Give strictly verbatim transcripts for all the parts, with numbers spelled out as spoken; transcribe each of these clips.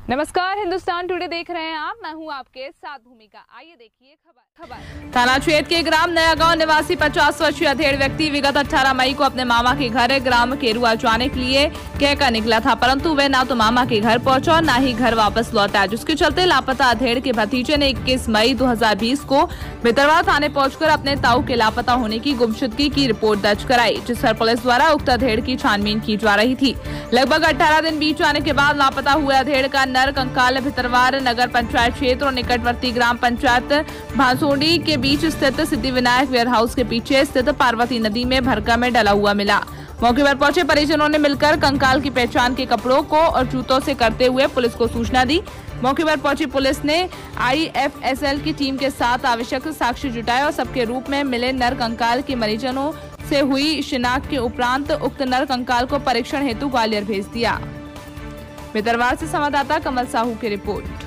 नमस्कार, हिंदुस्तान टुडे देख रहे हैं आप। मैं हूं आपके साथ भूमिका। आइए देखिए खबर खबर थाना क्षेत्र के ग्राम नया गांव निवासी पचास वर्षीय अधेड़ व्यक्ति विगत अठारह मई को अपने मामा के घर ग्राम केरुआ जाने के लिए कहकर निकला था, परंतु वह ना तो मामा के घर पहुंचा और न ही घर वापस लौटा, जिसके चलते लापता अधेड़ के भतीजे ने इक्कीस मई दो हजार बीस को भितरवाड़ा थाने पहुंचकर अपने ताऊ के लापता होने की गुमशुदगी की रिपोर्ट दर्ज कराई, जिस पर पुलिस द्वारा उक्त अधेड़ की छानबीन की जा रही थी। लगभग अठारह दिन बीत जाने के बाद लापता हुए अधेड़ का नर कंकाल भितरवाड़ा नगर पंचायत क्षेत्र और निकटवर्ती ग्राम पंचायत भांसोडी के बीच स्थित सिद्धि विनायक वेयर हाउस के पीछे स्थित पार्वती नदी में भरका में डला हुआ मिला। मौके पर पहुंचे परिजनों ने मिलकर कंकाल की पहचान के कपड़ों को और जूतों से करते हुए पुलिस को सूचना दी। मौके पर पहुंची पुलिस ने आई एफ एस एल की टीम के साथ आवश्यक साक्ष्य जुटाए और सबके रूप में मिले नर कंकाल के मरीजों से हुई शिनाख्त के उपरांत उक्त नर कंकाल को परीक्षण हेतु ग्वालियर भेज दिया। भितरवाड़ा से संवाददाता कमल साहू की रिपोर्ट।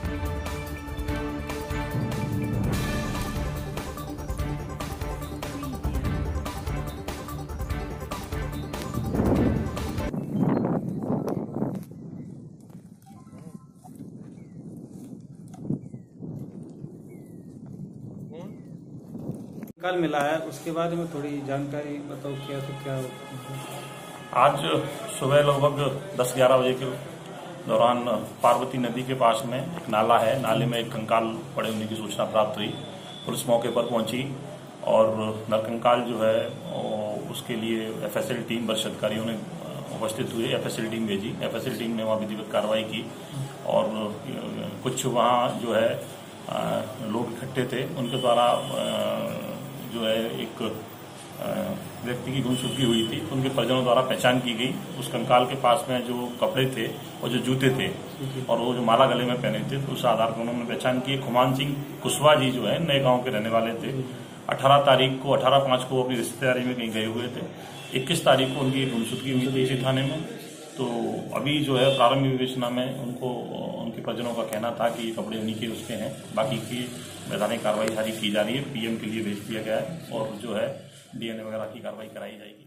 कल मिला है, उसके बारे में थोड़ी जानकारी बताओ। क्या तो क्या आज सुबह लगभग दस ग्यारह बजे के दौरान पार्वती नदी के पास में एक नाला है, नाले में एक कंकाल पड़े होने की सूचना प्राप्त हुई। पुलिस मौके पर पहुंची और नरकंकाल जो है उसके लिए एफ एस एल टीम वरिष्ठ अधिकारियों ने उपस्थित हुए, एफ एस एल टीम भेजी। एफ एस एल टीम ने वहाँ विधिवत कार्रवाई की और कुछ वहाँ जो है लोग इकट्ठे थे, उनके द्वारा जो है एक व्यक्ति की गुमशुदगी हुई थी, उनके परिजनों द्वारा पहचान की गई। उस कंकाल के पास में जो कपड़े थे और जो जूते थे और वो जो माला गले में पहने थे, तो उस आधार पर उन्होंने पहचान की। खुमान सिंह कुशवाहा जी जो है नए गांव के रहने वाले थे। अठारह तारीख को अठारह पांच को अपनी रिश्तेदारी में कहीं गए हुए थे। इक्कीस तारीख को उनकी गुमशुदगी हुई थी इसी थाने में। तो अभी जो है प्रारंभिक विवेचना में उनको उनके परिजनों का कहना था कि ये कपड़े उन्हीं के उसके हैं। बाकी की वैधानिक कार्रवाई सारी की जा रही है, पी एम के लिए भेज दिया गया है और जो है डी एन ए वगैरह की कार्रवाई कराई जाएगी।